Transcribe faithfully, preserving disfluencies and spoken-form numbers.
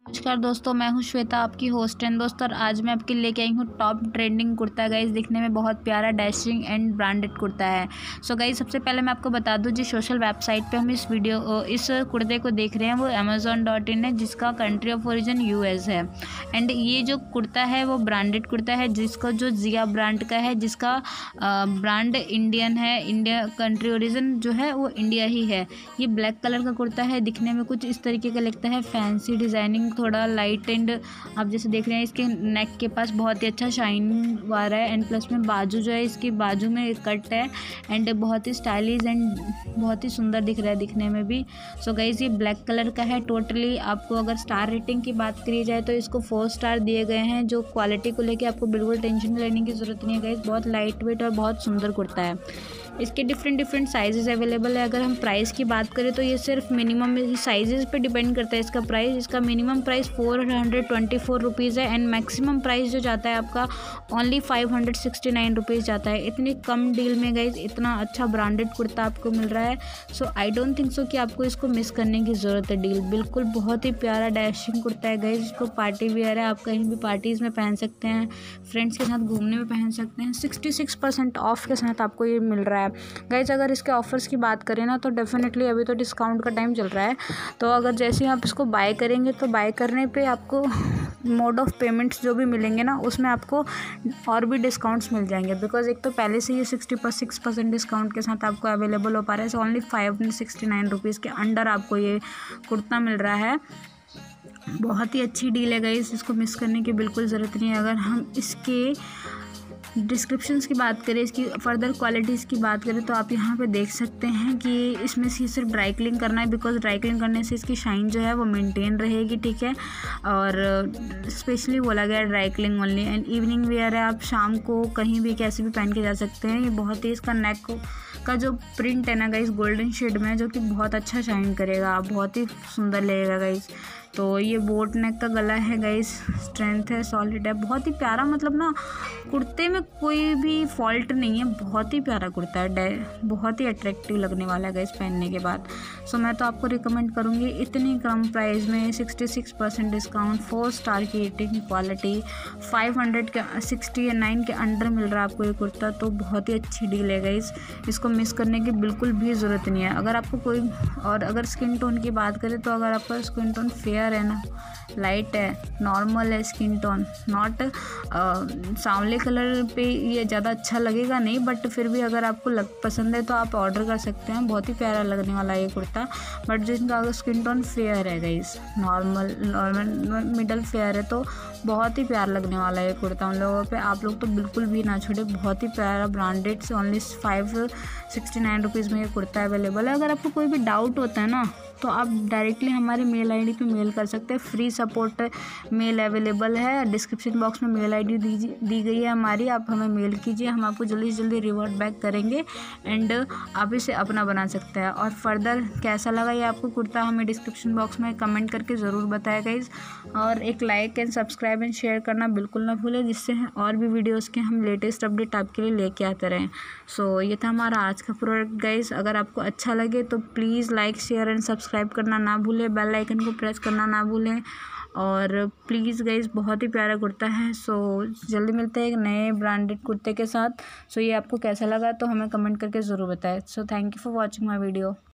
नमस्कार दोस्तों, मैं हूं श्वेता, आपकी होस्ट एंड दोस्त। और आज मैं आपके लिए लेके आई हूं टॉप ट्रेंडिंग कुर्ता। गाइस दिखने में बहुत प्यारा डैशिंग एंड ब्रांडेड कुर्ता है। सो so गाइस सबसे पहले मैं आपको बता दूं, जिस सोशल वेबसाइट पे हम इस वीडियो इस कुर्ते को देख रहे हैं वो अमेजोन डॉट इन है, जिसका कंट्री ऑफ ओरिजिन यूएस है। एंड ये जो कुर्ता है वो ब्रांडेड कुर्ता है, जिसका जो जिया ब्रांड का है, जिसका ब्रांड इंडियन है। इंडिया कंट्री ओरिजिन जो है वो इंडिया ही है। ये ब्लैक कलर का कुर्ता है, दिखने में कुछ इस तरीके का लगता है। फैंसी डिज़ाइनिंग, थोड़ा लाइट एंड आप जैसे देख रहे हैं इसके नेक के पास बहुत ही अच्छा शाइनिंग आ रहा है। एंड प्लस में बाजू जो है, इसकी बाजू में कट है एंड बहुत ही स्टाइलिश एंड बहुत ही सुंदर दिख रहा है दिखने में भी। सो गाइस ये ब्लैक कलर का है। टोटली आपको अगर स्टार रेटिंग की बात करी जाए तो इसको फोर स्टार दिए गए हैं। जो क्वालिटी को लेके आपको बिल्कुल टेंशन लेने की ज़रूरत नहीं है गाइस। बहुत लाइट वेट और बहुत सुंदर कुर्ता है। इसके डिफरेंट डिफरेंट साइजेस अवेलेबल है। अगर हम प्राइस की बात करें तो ये सिर्फ मिनिमम साइजेस पे डिपेंड करता है इसका प्राइस। इसका minimum price four hundred twenty four rupees है एंड मैक्सिमम प्राइस जो जाता है आपका only five hundred sixty nine rupees जाता है। इतनी कम डील में गाइज इतना अच्छा ब्रांडेड कुर्ता आपको मिल रहा है। सो आई डोंट थिंक सो कि आपको इसको मिस करने की ज़रूरत है। डील बिल्कुल बहुत ही प्यारा डैशिंग कुर्ता है गाइज। इसको पार्टी वेयर है, आप कहीं भी पार्टीज़ में पहन सकते हैं, फ्रेंड्स के साथ घूमने में पहन सकते हैं। सिक्सटी सिक्स परसेंट ऑफ के साथ आपको ये मिल रहा है गाइज। अगर इसके ऑफर्स की बात करें ना तो डेफिनेटली अभी तो डिस्काउंट का टाइम चल रहा है। तो अगर जैसे ही आप इसको बाय करेंगे तो बाय करने पे आपको मोड ऑफ पेमेंट्स जो भी मिलेंगे ना उसमें आपको और भी डिस्काउंट्स मिल जाएंगे। बिकॉज एक तो पहले से ये सिक्सटी पर सिक्स परसेंट डिस्काउंट के साथ आपको अवेलेबल हो पा रहा है। So only five hundred sixty nine rupees के अंडर आपको ये कुर्ता मिल रहा है। बहुत ही अच्छी डील है गाइस, इसको मिस करने की बिल्कुल ज़रूरत नहीं है। अगर हम इसके डिस्क्रिप्शंस की बात करें, इसकी फर्दर क्वालिटीज़ की बात करें तो आप यहाँ पे देख सकते हैं कि इसमें से सिर्फ ड्राई क्लीन करना है। बिकॉज ड्राई क्लीन करने से इसकी शाइन जो है वो मेंटेन रहेगी, ठीक है। और स्पेशली बोला गया dry clean only. And evening wear है, आप शाम को कहीं भी कैसे भी पहन के जा सकते हैं। ये बहुत ही इसका नेक का जो प्रिंट है ना गाइस गोल्डन शेड में है, जो कि बहुत अच्छा शाइन करेगा, बहुत ही सुंदर लगेगा गाइस। तो ये बोट नेक का गला है गाइस, स्ट्रेंथ है, सॉलिड है, बहुत ही प्यारा। मतलब ना कुर्ते में कोई भी फॉल्ट नहीं है, बहुत ही प्यारा कुर्ता है, बहुत ही अट्रैक्टिव लगने वाला है गाइस पहनने के बाद। सो मैं तो आपको रिकमेंड करूँगी इतनी कम प्राइस में sixty six percent discount, four star की रेटिंग, क्वालिटी, फाइव हंड्रेड के सिक्सटी नाइन के अंडर मिल रहा है आपको ये कुर्ता। तो बहुत ही अच्छी डील है गाइस, इसको मिस करने की बिल्कुल भी ज़रूरत नहीं है। अगर आपको कोई और अगर स्किन टोन की बात करें तो अगर आपका स्किन टोन फेयर है ना, लाइट है, नॉर्मल है स्किन टोन, नॉट सांवले कलर पे ये ज़्यादा अच्छा लगेगा नहीं, बट फिर भी अगर आपको लग पसंद है तो आप ऑर्डर कर सकते हैं। बहुत ही प्यारा लगने वाला है ये कुर्ता। बट जिनका अगर स्किन टोन फेयर है guys, normal normal middle fair है, तो बहुत ही प्यारा लगने वाला है ये कुर्ता उन लोगों पे। आप लोग तो बिल्कुल भी ना छोड़े, बहुत ही प्यारा ब्रांडेड से only five sixty nine rupees में ये कुर्ता अवेलेबल है। अगर आपको कोई भी डाउट होता है ना तो आप डायरेक्टली हमारे मेल आईडी पे मेल कर सकते हैं। फ्री सपोर्ट मेल अवेलेबल है, डिस्क्रिप्शन बॉक्स में मेल आईडी दी दी गई है हमारी। आप हमें मेल कीजिए, हम आपको जल्दी से जल्दी रिवर्ट बैक करेंगे एंड आप इसे अपना बना सकते हैं। और फर्दर कैसा लगा ये आपको कुर्ता हमें डिस्क्रिप्शन बॉक्स में कमेंट करके ज़रूर बताया गाइज। और एक like and subscribe and share करना बिल्कुल ना भूलें, जिससे और भी वीडियोज़ के हम लेटेस्ट अपडेट आपके लिए लेके आते रहें। सो ये था हमारा आज का प्रोडक्ट गाइज। अगर आपको अच्छा लगे तो please like share and subscribe करना ना भूलें, बेल आइकन को प्रेस करना ना भूलें। और प्लीज़ गाइज बहुत ही प्यारा कुर्ता है। सो जल्दी मिलते हैं एक नए ब्रांडेड कुर्ते के साथ। सो ये आपको कैसा लगा तो हमें कमेंट करके ज़रूर बताएं। So thank you for watching my video.